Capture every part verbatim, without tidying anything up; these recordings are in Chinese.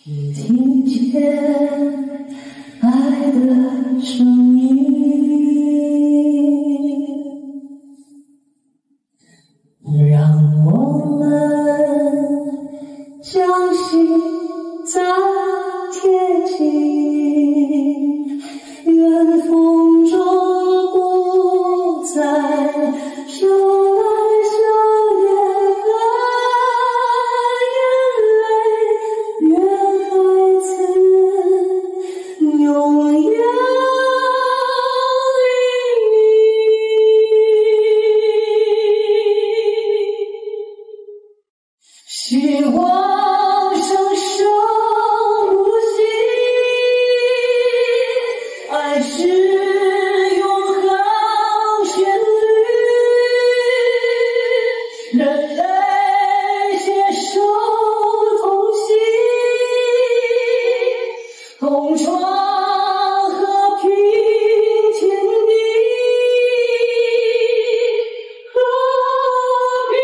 只听见爱的声音，让我们将心再贴近，愿风中不再捎来笑脸和眼泪，愿孩子永远希望生生不息，爱是永恒旋律，人类携手同行，共创和平天地，和平。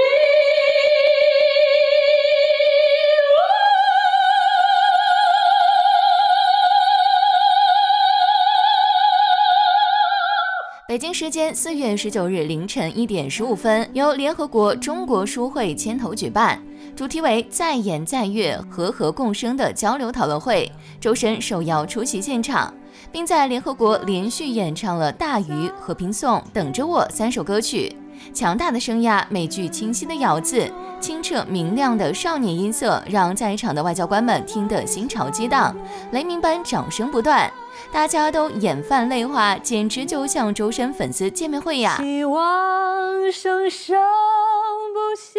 北京时间四月十九日凌晨一点十五分，由联合国中国书会牵头举办，主题为在演在乐，和和共生的交流讨论会。周深受邀出席现场，并在联合国连续演唱了《大鱼》《和平颂》《等着我》三首歌曲。强大的声压，每句清晰的咬字，清澈明亮的少年音色，让在场的外交官们听得心潮激荡，雷鸣般掌声不断。大家都眼泛泪花，简直就像周深粉丝见面会呀！ 希望生生不息，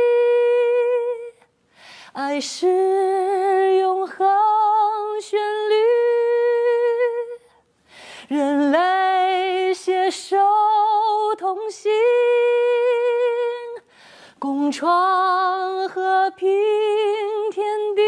爱是永恒旋律，人类携手同行，共创和平天地。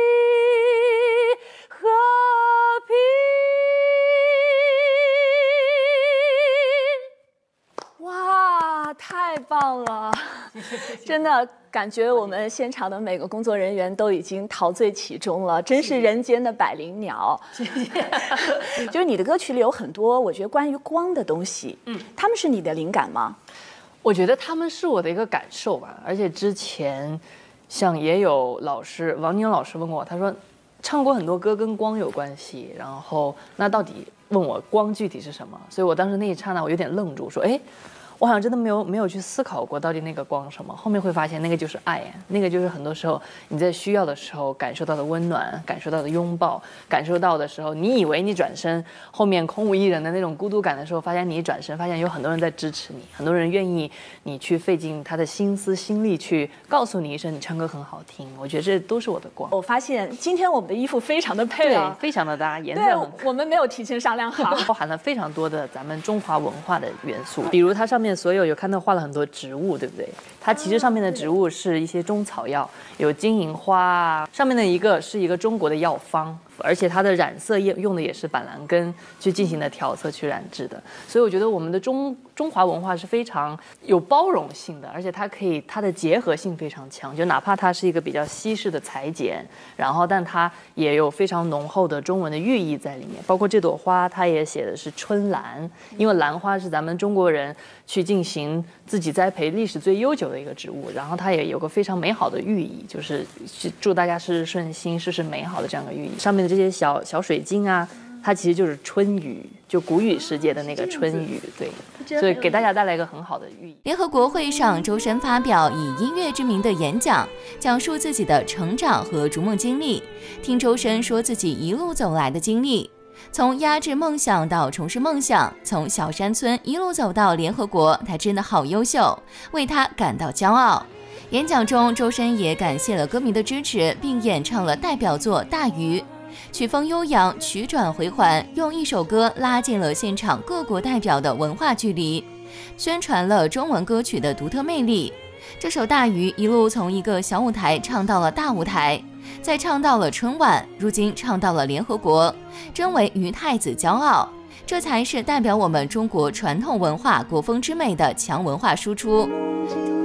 太棒了，真的感觉我们现场的每个工作人员都已经陶醉其中了，真是人间的百灵鸟。谢谢。就是你的歌曲里有很多，我觉得关于光的东西，嗯，他们是你的灵感吗？ 我觉得他们是我的一个感受吧，而且之前像也有老师王宁老师问过我，他说唱过很多歌跟光有关系，然后那到底问我光具体是什么？所以我当时那一刹那我有点愣住，说哎。我好像真的没有没有去思考过到底那个光什么，后面会发现那个就是爱，那个就是很多时候你在需要的时候感受到的温暖，感受到的拥抱，感受到的时候，你以为你转身后面空无一人的那种孤独感的时候，发现你一转身，发现有很多人在支持你，很多人愿意你去费尽他的心思心力去告诉你一声你唱歌很好听。我觉得这都是我的光。 我发现今天我们的衣服非常的配啊， 对，非常的搭，颜色很。 我们没有提前商量好， 包含了非常多的咱们中华文化的元素，比如它上面所有有看到画了很多植物，对不对？它其实上面的植物是一些中草药，有金银花啊，上面的一个是一个中国的药方，而且它的染色用的也是板蓝根去进行的调色去染制的，所以我觉得我们的中中华文化是非常有包容性的，而且它可以它的结合性非常强，就哪怕它是一个比较西式的裁剪，然后但它也有非常浓厚的中文的寓意在里面，包括这朵花它也写的是春兰，因为兰花是咱们中国人去进行自己栽培历史最悠久的一个植物，然后它也有个非常美好的寓意，就是祝大家事事顺心，事事美好的这样的寓意。上面的这些小小水晶啊，它其实就是春雨，就古语世界的那个春雨，对，所以给大家带来一个很好的寓意。 联合国会上，周深发表以音乐之名的演讲，讲述自己的成长和逐梦经历。听周深说自己一路走来的经历，从压制梦想到重拾梦想，从小山村一路走到联合国，他真的好优秀，为他感到骄傲。演讲中，周深也感谢了歌迷的支持，并演唱了代表作《大鱼》。曲风悠扬，曲转回环，用一首歌拉近了现场各国代表的文化距离，宣传了中文歌曲的独特魅力。这首《大鱼》一路从一个小舞台唱到了大舞台，再唱到了春晚，如今唱到了联合国，真为鱼太子骄傲。这才是代表我们中国传统文化国风之美的强文化输出。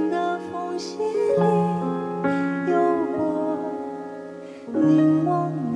凝望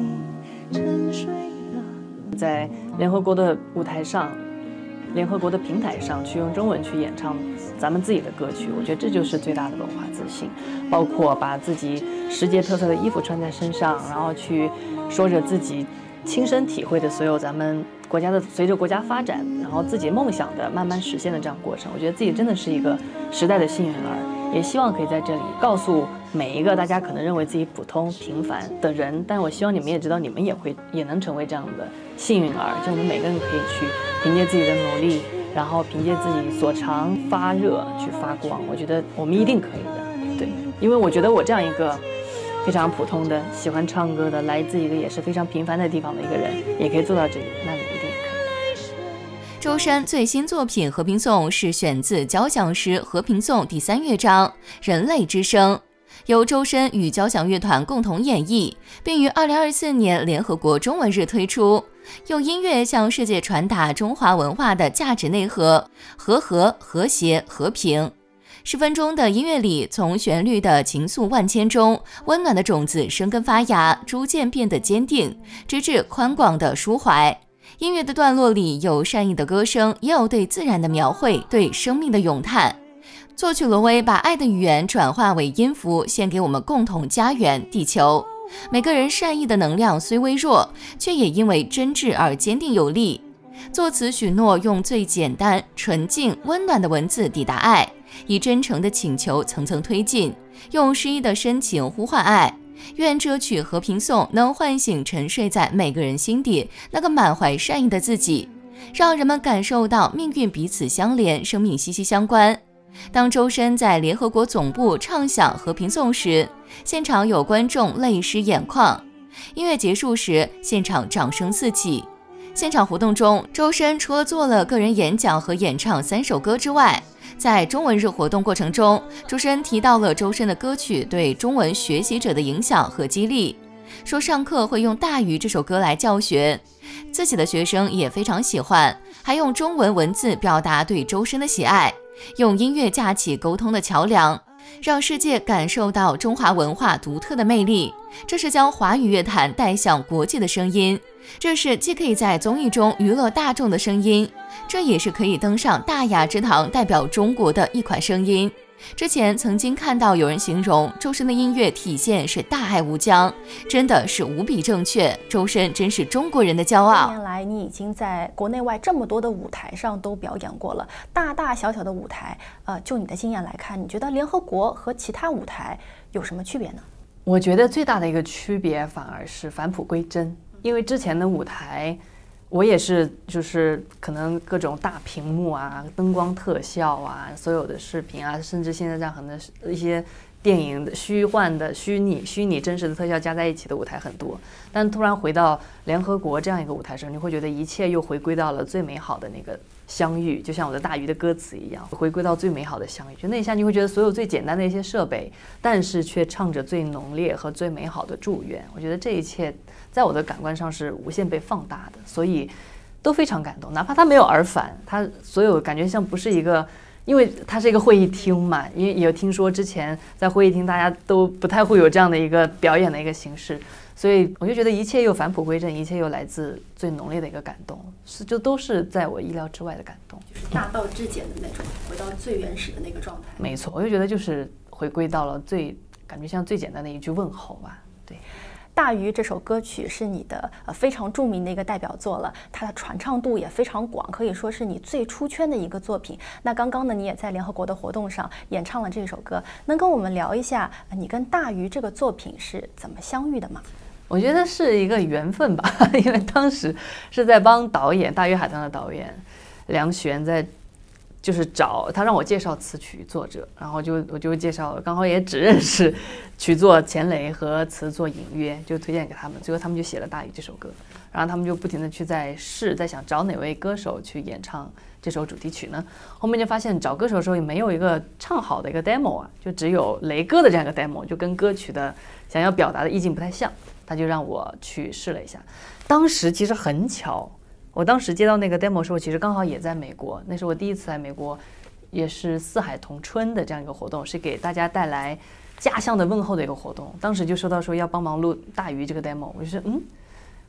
在联合国的舞台上，联合国的平台上去用中文去演唱咱们自己的歌曲，我觉得这就是最大的文化自信。包括把自己世界特色的衣服穿在身上，然后去说着自己亲身体会的所有咱们国家的随着国家发展，然后自己梦想的慢慢实现的这样过程，我觉得自己真的是一个时代的幸运儿，也希望可以在这里告诉每一个大家可能认为自己普通平凡的人，但我希望你们也知道，你们也会也能成为这样的幸运儿，就我们每个人可以去凭借自己的努力，然后凭借自己所长发热去发光，我觉得我们一定可以的。对，因为我觉得我这样一个非常普通的喜欢唱歌的，来自一个也是非常平凡的地方的一个人，也可以做到这里，那你一定也可以。 周深最新作品《和平颂》是选自交响诗《和平颂》第三乐章《人类之声》，由周深与交响乐团共同演绎，并于二零二四年联合国中文日推出，用音乐向世界传达中华文化的价值内核：和和、和谐、和平。十分钟的音乐里，从旋律的情愫万千中，温暖的种子生根发芽，逐渐变得坚定，直至宽广的抒怀。音乐的段落里有善意的歌声，也有对自然的描绘，对生命的咏叹。作曲罗威把爱的语言转化为音符，献给我们共同家园地球。每个人善意的能量虽微弱，却也因为真挚而坚定有力。作词许诺用最简单、纯净、温暖的文字抵达爱，以真诚的请求层层推进，用诗意的深情呼唤爱。愿这曲和平颂能唤醒沉睡在每个人心底那个满怀善意的自己，让人们感受到命运彼此相连，生命息息相关。当周深在联合国总部唱响和平颂时，现场有观众泪湿眼眶。音乐结束时，现场掌声四起。现场活动中，周深除了做了个人演讲和演唱三首歌之外，在中文日活动过程中，主持人提到了周深的歌曲对中文学习者的影响和激励，说上课会用《大鱼》这首歌来教学，自己的学生也非常喜欢，还用中文文字表达对周深的喜爱，用音乐架起沟通的桥梁，让世界感受到中华文化独特的魅力。这是将华语乐坛带向国际的声音，这是既可以在综艺中娱乐大众的声音，这也是可以登上大雅之堂代表中国的一款声音。之前曾经看到有人形容周深的音乐体现是大爱无疆，真的是无比正确，周深真是中国人的骄傲。 多年来你已经在国内外这么多的舞台上都表演过了，大大小小的舞台，呃，就你的经验来看，你觉得联合国和其他舞台有什么区别呢？ 我觉得最大的一个区别反而是返璞归真，因为之前的舞台我也是就是可能各种大屏幕啊、灯光特效啊、所有的视频啊，甚至现在这样很多一些电影的虚幻的虚拟虚拟真实的特效加在一起的舞台很多，但突然回到联合国这样一个舞台上，你会觉得一切又回归到了最美好的那个相遇，就像我的大鱼的歌词一样，回归到最美好的相遇。就那一下你会觉得所有最简单的一些设备，但是却唱着最浓烈和最美好的祝愿。我觉得这一切在我的感官上是无限被放大的，所以都非常感动。哪怕它没有耳返，它所有感觉像不是一个，因为它是一个会议厅嘛，因为也有听说之前在会议厅大家都不太会有这样的一个表演的一个形式，所以我就觉得一切又返璞归真，一切又来自最浓烈的一个感动，是就都是在我意料之外的感动， 就是大道至简的那种，回到最原始的那个状态。 没错，我就觉得就是回归到了最感觉像最简单的一句问候吧。对， 大鱼这首歌曲是你的呃非常著名的一个代表作了，它的传唱度也非常广，可以说是你最出圈的一个作品。那刚刚呢，你也在联合国的活动上演唱了这首歌，能跟我们聊一下你跟大鱼这个作品是怎么相遇的吗？ 我觉得是一个缘分吧，因为当时是在帮导演大鱼海棠的导演梁璇在。就是找他让我介绍词曲作者，然后就我就介绍，刚好也只认识曲作钱雷和词作隐约，就推荐给他们。最后他们就写了《大鱼》这首歌，然后他们就不停的去在试，在想找哪位歌手去演唱这首主题曲呢？后面就发现找歌手的时候也没有一个唱好的一个 demo 啊，就只有雷歌的这样一个 demo， 就跟歌曲的想要表达的意境不太像，他就让我去试了一下。当时其实很巧。我当时接到那个 demo 的时候，其实刚好也在美国，那是我第一次来美国，也是四海同春的这样一个活动，是给大家带来家乡的问候的一个活动。当时就收到说要帮忙录大鱼这个 demo， 我就说嗯，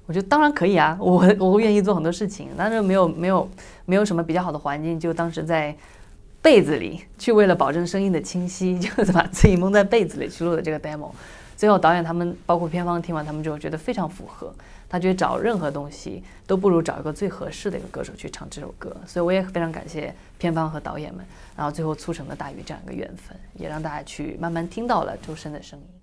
我觉得当然可以啊，我我愿意做很多事情，但是没有没有没有什么比较好的环境，就当时在被子里去，为了保证声音的清晰，就是把自己蒙在被子里去录的这个 demo。最后导演他们包括片方听完他们之后觉得非常符合，他觉得找任何东西都不如找一个最合适的一个歌手去唱这首歌，所以我也非常感谢片方和导演们，然后最后促成了大鱼这样一个缘分，也让大家去慢慢听到了周深的声音。